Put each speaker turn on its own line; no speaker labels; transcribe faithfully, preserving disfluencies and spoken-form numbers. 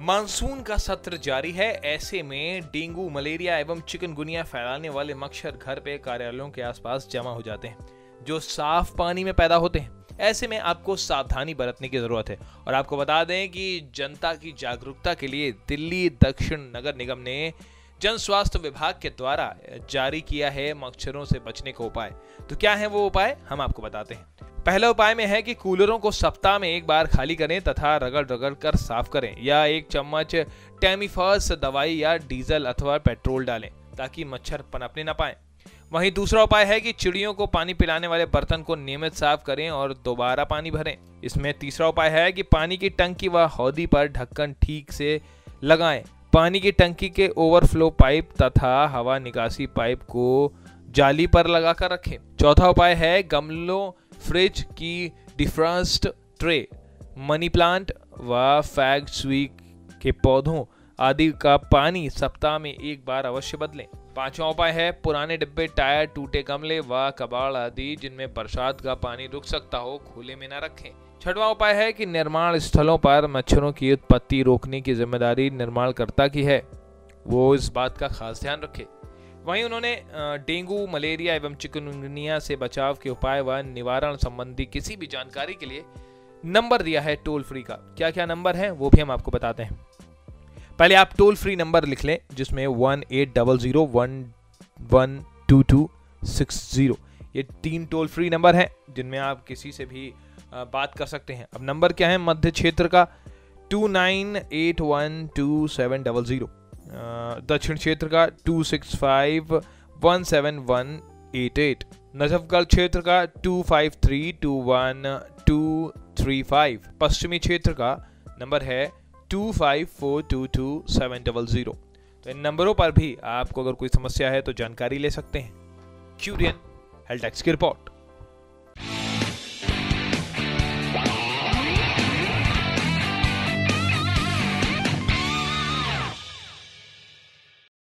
Monsoon का सत्र जारी है। ऐसे में डेंगू, मलेरिया एवं चिकनगुनिया फैलाने वाले मच्छर घर पे, कार्यालयों के आसपास जमा हो जाते हैं, जो साफ पानी में पैदा होते हैं। ऐसे में आपको सावधानी बरतने की जरूरत है। और आपको बता दें कि जनता की जागरूकता के लिए दिल्ली दक्षिण नगर निगम ने जन स्वास्थ्य विभाग के द्वारा जारी किया है मच्छरों से बचने का उपाय। तो क्या है वो उपाय, हम आपको बताते हैं। पहला उपाय में है कि कूलरों को सप्ताह में एक बार खाली करें तथा रगड़ रगड़ कर साफ करें, या एक चम्मच टेमीफास दवाई या डीजल अथवा पेट्रोल डालें ताकि मच्छर पनपने न पाए। वहीं दूसरा उपाय है कि चिड़ियों को पानी पिलाने वाले बर्तन को नियमित साफ करें और दोबारा पानी भरें। इसमें तीसरा उपाय है कि पानी की टंकी व हौदी पर ढक्कन ठीक से लगाएं। पानी की टंकी के ओवरफ्लो पाइप तथा हवा निकासी पाइप को जाली पर लगाकर रखें। चौथा उपाय है गमलों, फ्रिज की डिफ्रॉस्ट ट्रे, मनी प्लांट व फैग स्वी के पौधों आदि का पानी सप्ताह में एक बार अवश्य बदलें। पांचवा उपाय है पुराने डिब्बे, टायर, टूटे गमले व कबाड़ आदि जिनमें बरसात का पानी रुक सकता हो, खुले में न रखें। छठवां उपाय है कि निर्माण स्थलों पर मच्छरों की उत्पत्ति रोकने की जिम्मेदारी निर्माणकर्ता की है, वो इस बात का खास ध्यान रखे। वहीं उन्होंने डेंगू, मलेरिया एवं चिकनगुनिया से बचाव के उपाय व निवारण संबंधी किसी भी जानकारी के लिए नंबर दिया है टोल फ्री का। क्या क्या नंबर है वो भी हम आपको बताते हैं। पहले आप टोल फ्री नंबर लिख लें, जिसमें one eight double zero one one two two six zero, ये तीन टोल फ्री नंबर हैं जिनमें आप किसी से भी बात कर सकते हैं। अब नंबर क्या है मध्य क्षेत्र का two nine eight one two seven double zero, दक्षिण क्षेत्र का two six five one seven one eight eight, Najafgarh क्षेत्र का two five three two one two three five, पश्चिमी क्षेत्र का नंबर है two five four two two seven double zero. तो इन नंबरों पर भी आपको अगर कोई समस्या है तो जानकारी ले सकते हैं। क्यूरियन हेल्थ टेक्स की रिपोर्ट।